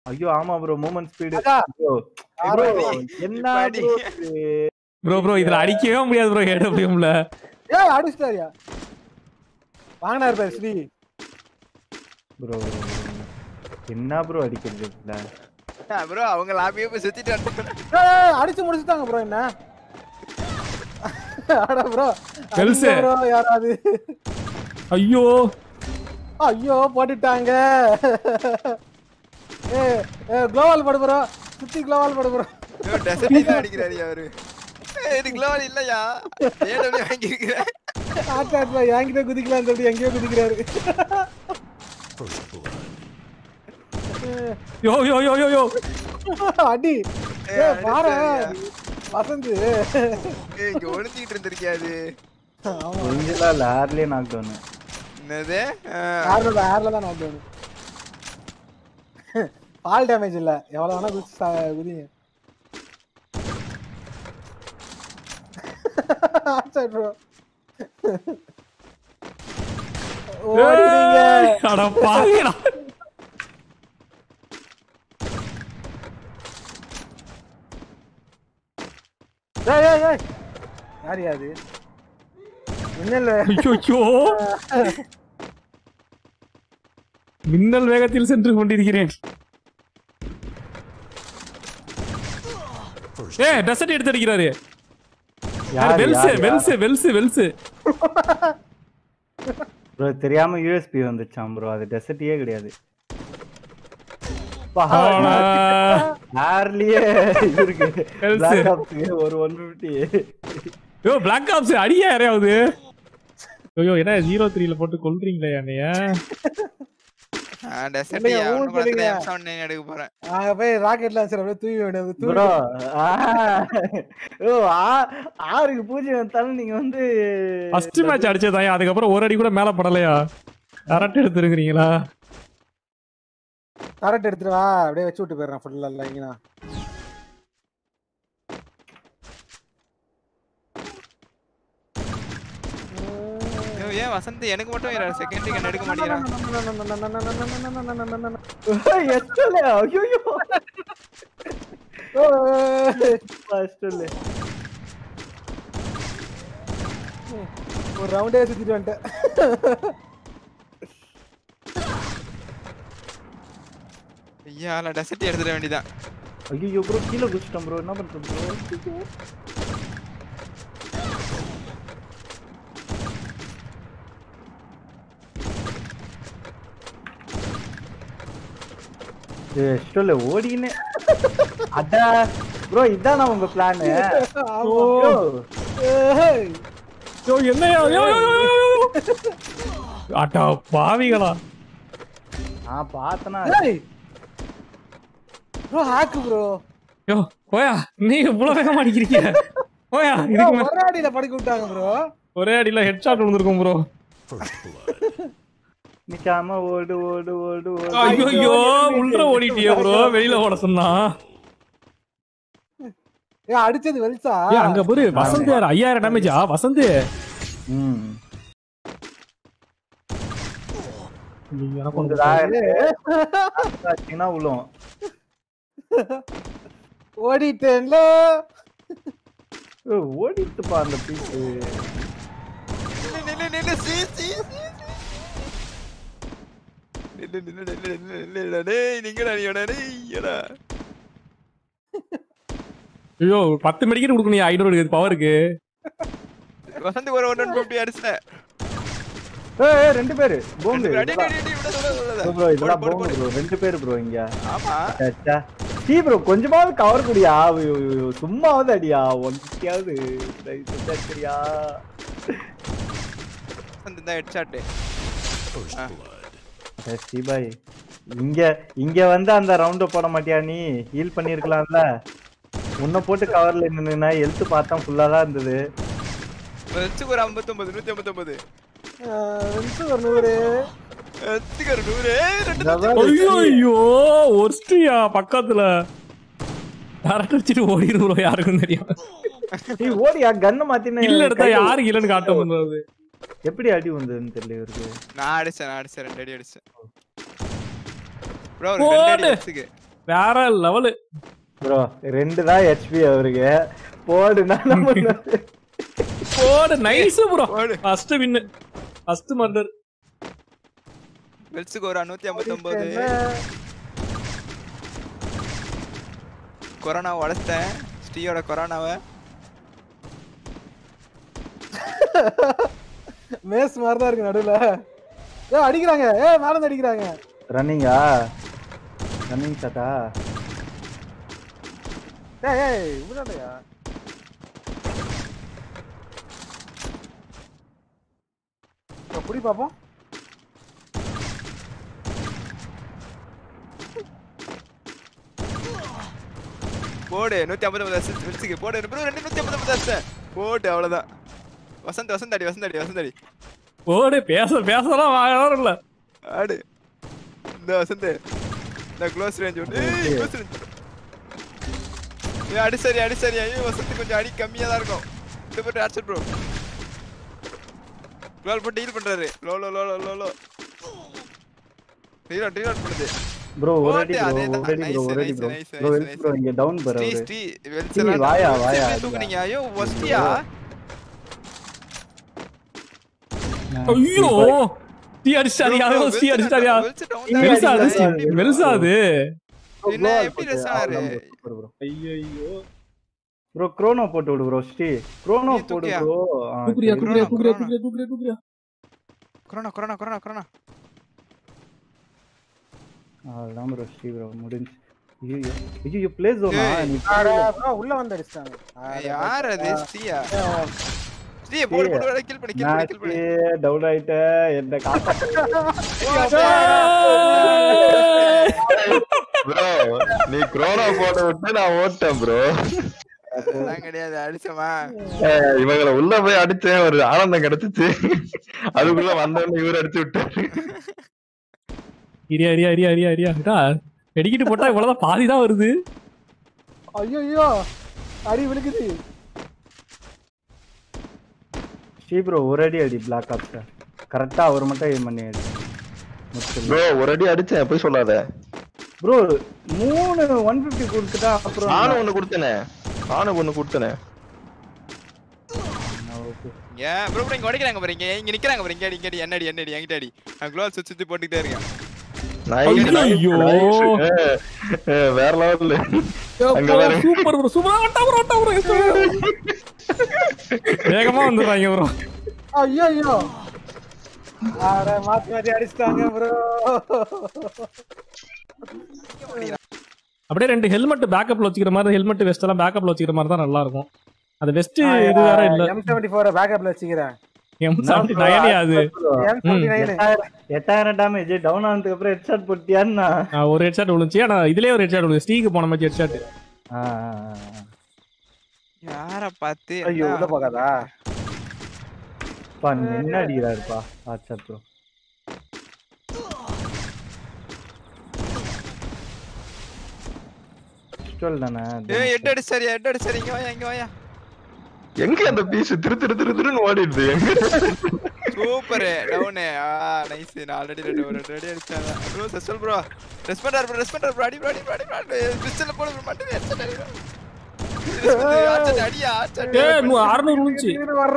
ஐயோ ஆமா bro movement speed bro என்ன ப்ரோ ப்ரோ இதுல அடிக்கவே முடியாது ப்ரோ AWMல. ஏய் அடிச்சாரியா வாங்கனார் பாரு ஸ்ரீ ப்ரோ என்ன ப்ரோ அடிக்கிறது இல்ல ப்ரோ அவங்க லாபியே போய் சுத்திட்டு வந்துட்டாங்க. ஏய் அடிச்சு முடிச்சிட்டாங்க ப்ரோ என்ன அட ப்ரோ வெல்ஸ் ப்ரோ யாராவது ஐயோ ஐயோ போட்டுட்டாங்க. குளோவால் போடு ப்ரோ சுத்தி குளோவால் போடு ப்ரோ. டெசர்ட் தான் அடிக்கிறாரு அவரு. இது குளோவால் இல்லையா AWM வாங்கி இருக்கேன். ஆட்டாட்ல என்கிட்ட குதிக்கலாம் சொல்லி எங்கேயோ குதிக்கிறாரு. யோ யோ யோ யோ யோ அடி பாரு வசந்த் இங்க ஒளிஞ்சிட்டு இருந்திருக்கியா அது. ஆமா ஒளிஞ்சல லார்லயே நாக் டவுன். என்னது ஏர்ல தான் நாக் டவுன். பால் டேமேஜ் இல்ல எவ்வளவு வேணா குதிங்க. ஆச்சா ப்ரோ ஓடிங்க அட பாவிடா. ஏய் ஏய் ஏய் யார் அது மின்னல் ஐயோ மின்னல் வேகத்தில் சென்று கொண்டிருக்கிறேன். டெசர்ட் எடுத்து அடிக்கிறாரு. வெல்ஸ் ப்ரோ தெரியாம USB வந்துச்சாம் ப்ரோ அது டெசர்ட்டியே கிடையாது. ஆர்லியே இருக்கு Black Ops ஒரு 150. யோ Black Ops அடியா யாரையாவது. ஐயோ என்ன 03ல போட்டு கொல்றீங்களே என்னைய. டெசர்ட் அவனு கூட M7 எடுக்க போறேன். போய் ராக்கெட் லான்ச்சர் அப்படியே தூவி விடுது ப்ரோ. ஓ 6க்கு 0 வந்தாலும் நீங்க வந்து ஃபர்ஸ்ட் மேட்ச் அடிச்சதாயா அதுக்கு அப்புறம் ஒரு அடி கூட மேல படலையா. கரெக்ட் எடுத்துறீங்களா. கரெக்ட் எடுத்துட்டு வா அப்படியே வச்சு விட்டு போயிடுறேன் ஃபுல்லா இல்லைங்கனா. ஏன் வசந்த் எனக்கு மட்டும் செகண்டரி கன் எடுக்க மாட்டேங்கிறான். எஸ்டலே ஐயோ ஃபர்ஸ்ட்ல ஒரு ரவுண்டே சுத்திட்டு வந்துட்டேன். ஐயா நான் டெசர்ட் எடுத்துட வேண்டியதான். ஐயோ ப்ரோ கீழ குதிச்சிட்டேன் ப்ரோ என்ன பண்றது ப்ரோ. எஸ்டலே ஓடினே அட ப்ரோ இதானா உங்க பிளான். யோ என்னையா யோ அட பாவிகளா. பார்த்தனா ப்ரோ ஹேக் ப்ரோ. யோ போயா நீ இவ்வளவு வேகமா அடிக்கிறீங்க. போயா இதுக்கு ஒரே அடியில படுக்க விட்டாங்க ப்ரோ. ஒரே அடியில ஹெட்ஷாட் விழுந்திருக்கும் ப்ரோ. நிக்காம ஓடு ஓடு ஓடு ஓடு. ஐயோ உள்ள ஓடிட்டியே ப்ரோ வெளியில ஓட சொன்னா. அடிச்சது வெல்ஸா. அங்க பாரு வசந்த் 5000 டேமேஜா வசந்த். எனக்கு வந்து ஆச்சுனா உளும் ஓடிட்டேன்ல. ஓடிட்டு பா அந்த பீஸ். நின்னு சி சி ஐயோ 10 மெடிக்கெட் கொடுக்கணும் 500 பவருக்கு. வசந்த் ஒரு 150 அடிச்சல. ஏய் ரெண்டு பேர் போங்க ப்ரோ இதெல்லாம் போங்க ப்ரோ ரெண்டு பேர் ப்ரோ இங்க. ஆமா அச்சா டீ ப்ரோ கொஞ்சமாவது கவர் குடியா சும்மாவது அடியா ஒன்றியாவது சரியா. வசந்த் இந்த ஹெட்ஷாட். பாய் இங்க வந்து அந்த ரவுண்ட போட மாட்டியா நீ ஹீல் பண்ணிருக்கலாம்ல. உன்னை போட்டு கவர்ல நின்னா ஹெல்த் பார்த்தா ஃபுல்லா தான் இருந்தது. வெச்சுக்கு ஒரு 59 159 வெச்சு ஒரு 100 வெச்சுக்கு ஒரு 100. ஐயோ ஒர்ஸ்டியா பக்கத்துல டேரக்ட் அடிச்சிட்டு ஓடிரு ப்ரோ யாருக்கும் தெரியும். நீ ஓடியா கன் மாத்தினே இல்ல எடுத்தா யாரு இல்லன்னு காட்ட முடியாது. எப்படி அடி வந்ததுன்னு தெரியல இவருக்கு. நான் அடிச்சேன் 2 அடி அடிச்சேன் ப்ரோ. 2 அடி வெச்சுக்கு வேற லெவல் ப்ரோ 2 தான் HP அவருக்கு போடு நான் போடு nice bro first win first murder Wells கோரா 159 கொரோனா உடைச்சிட்டேன் ஸ்டீயோட கொரோனாவை மேஸ் மாதிரி தான் இருக்கு நடுவுல அடிக்கிறாங்க மேல இருந்து அடிக்கிறாங்க ரன்னிங்கா ரன்னிங் ஷாட்டா ஏய் இவ்வளவுயா புடி பாப்போம் போடு 159 வெல்ஸ்க்கு போடு ப்ரோ 259 போடு அவ்வளவுதான் வசந்த் அடி போடு பேசலாம் வாங்கலாம் இல்ல ஆடு இந்த வசந்த் இந்த க்ளோஸ் ரேஞ்ச் க்ளோஸ் ரேஞ்ச் அடி சரி ஐயோ வசந்த் கொஞ்சம் அடி கம்மியா தான் இருக்கும் இது போட்டு ஆர்ச்சர் ப்ரோ க்ளோல் போட்டு ஹீல் பண்றாரு லோ ரீலோட் பண்ணுது ப்ரோ ஒரேடி ப்ரோ இங்க டவுன் பரோ ஸ்டீ வெல்ஸ் வாயா தூக்குனீங்க ஐயோ வஸ்டியா ஐயோ டீ அடிச்சாரியா வெல்சாது என்ன எப்படி ரசாரு ஐயோ ப்ரோ க்ரோனோ போட்டு விடு ப்ரோ ஸ்டீ க்ரோனோ போடு ப்ரோ குக்ரியா கொரோனா அதான் ப்ரோ ஸ்டீ ப்ரோ முடிஞ்சு ஐயோ ப்ளே ஜோனா நீ ப்ரோ உள்ள வந்து அடிச்சாங்க யார் அது ஸ்டீயா ஸ்டீ போடு கில் பண்ணி டவுன் ஆயிட்ட என்ன காப்பா ப்ரோ நீ க்ரோனோ போட்டு விட்டு நான் ஓட்டேன் ப்ரோ அதெல்லாம் கிடையாது அடிச்சமா இவங்களை உள்ள போய் அடிச்சேன் ஒரு ஆனந்தம் கிடைச்சிச்சு அதுக்குள்ள வந்தவங்க இவரு அடிச்சு விட்டாரு அரியா வெடிக்கிட்டு போட்டா இவ்வளவுதான் பாதிதான் வருது ஐயோ அடி விழுக்குது ஸ்டீ ப்ரோ ஒரு அடி பிளாக் ஆப்ஸ் கரெக்டா அவர் மட்டும் எய்ம் பண்ணி அடி ப்ரோ ஒரு அடி அடிச்சேன் போய் சொல்லாத ப்ரோ 3 150 கொடுத்துட்டா அப்புறம் நானும் ஒன்னு கொடுத்தனே ஏன் ப்ரோ இங்க உடைக்கறாங்க பாருங்க இங்க நிக்கறாங்க பாருங்க இங்க என்னடி என்கிட்ட அடி நான் க்ளோஸ் சுத்தி போட்டுட்டே இருக்கேன் ஐயோ வேற லெவல்ல அங்க வேற சூப்பர் ப்ரோ வட்டா ப்ரோ வேகமா வந்துறாங்க ப்ரோ ஐயோ அட மாத்தி அடிச்சாங்க ப்ரோ அப்படியே 2 ஹெல்மெட் பேக்கப்ல வச்சுக்கிற மாதிரி ஹெல்மெட் வெஸ்ட் எல்லாம் பேக்கப்ல வச்சுக்கிற மாதிரி தான் நல்லா இருக்கும் அது வெஸ்ட் இது வேற இல்ல M74 பேக்கப்ல வச்சுக்கிறேன் M79 அது M79 8000 டேமேஜ் டவுன் ஆனதுக்கு அப்புறம் ஹெட்ஷாட் போட்டியான்னா ஒரு ஹெட்ஷாட் விழுந்துச்சு ஆனா இதுலயே ஒரு ஹெட்ஷாட் விழுந்து ஸ்டீக்கு போன மாதிரி ஹெட்ஷாட் யார பாத்து ஐயோ உள்ள போகாதா பா என்ன அடிக்குறாருப்பா ஆச்சா ப்ரோ ஸ்டோல் தானே ஏய் ஹெட் அடி சரி இங்க வாயா எங்க அந்த பீஸ் திருன்னு ஓடிடுது சூப்பர் டவுன் நைஸ் நான் ஆல்ரெடி ரெடி அடிச்சாங்க ப்ரோ செல் ப்ரோ ரெஸ்பாண்டர் ப்ரோ அடி பிஸ்டல்ல போடு ப்ரோ மட்டும் ஹெட்ஷாட் அடி அடியா 600 விழுந்துச்சு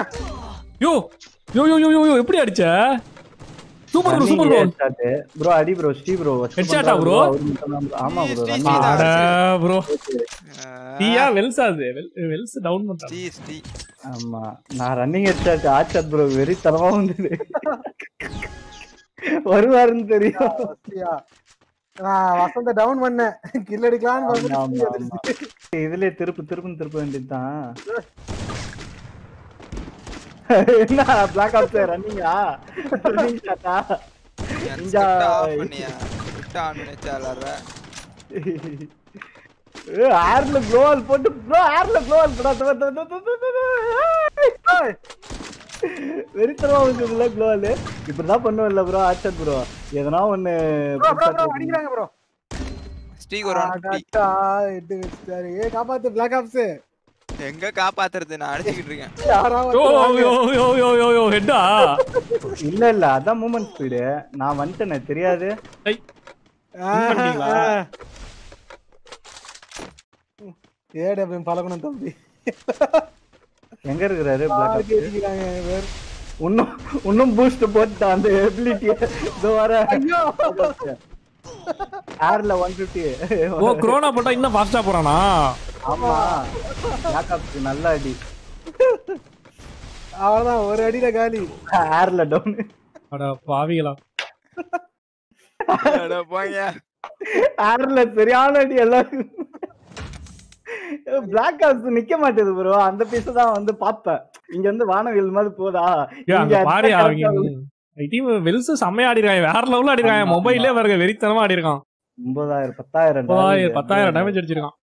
யோ எப்படி அடிச்ச சூப்பர் ப்ரோ அடி ப்ரோ ஸ்டீ ப்ரோ ஹெட்ஷாட்டா ப்ரோ ஆமா ப்ரோ அட ப்ரோ டீயா வெல்ஸ் டவுன் பண்ணிட்டான் ஸ்டீ ஆமா நான் ரன்னிங் ஹெட்ஷாட் ஆச்சட் ப்ரோ வெரி தரமா வந்தது வருவாருன்னு தெரியும் நான் வசந்த டவுன் பண்ணேன் கில் அடிக்கலாம்னு இதுலயே திருப்பு வேண்டியதுதான் என்ன black apps ரன்னிங்கா running ஷாட்டா ninja of பண்ணியா விட்டா நினைச்சாலற ஏர்ல க்ளோவல் போட்டு ப்ரோ ஏர்ல க்ளோவல் போடா வெரித்தரமா வந்துதுல க்ளோவல் இப்படிதான் பண்ணுவல்ல ப்ரோ ஆச்சட் ப்ரோ எதனா ஒன்னு அடிக்குறாங்க ப்ரோ ஸ்டீக் ஒரு 150 ஹெட் வெச்சாரு காப்பாத்து பிளாக் ஆப்ஸ் எங்க காப்பாத்துறது நான் அடிச்சிட்டு இருக்கேன் யோ ஹெட்டா இல்ல அதான் மூவ்மென்ட் ஸ்பீடு நான் வந்துட்டேனே தெரியாது AWM பழகணும் தம்பி. எங்க இருக்கிறாரு Black Ops? அடிக்கிறாங்க வேற. இன்னும் பூஸ்ட் போட்டு அந்த எபிலிட்டி இதோ வர. ஐயோ ஏர்ல 150. ஓ குரோனா போட்டா இன்னும் ஃபாஸ்டா போறானா? ஆமா Black Ops நல்ல அடி. அவ்வளவுதான் ஒரு அடியில காலி. ஏர்ல டவுன். அட பாவிகளா. அட போங்க. ஏர்ல சரியான அடி எல்லாரும். Black Ops நிக்க மாட்டேது ப்ரோ. அந்த பீஸ் தான் வந்து பாப்பேன். இங்க வந்து வானவில் மாதிரி போதா. இங்க பாரு அவங்க டீம் வெல்ஸ் செம்மையா ஆடி இருக்காங்க. வேற லெவல்ல ஆடி இருக்காங்க. மொபைல்லே பாருங்க வெறித்தனமா ஆடி இருக்கான். 9000 10,000 டேமேஜ் அடிச்சிருக்கான்.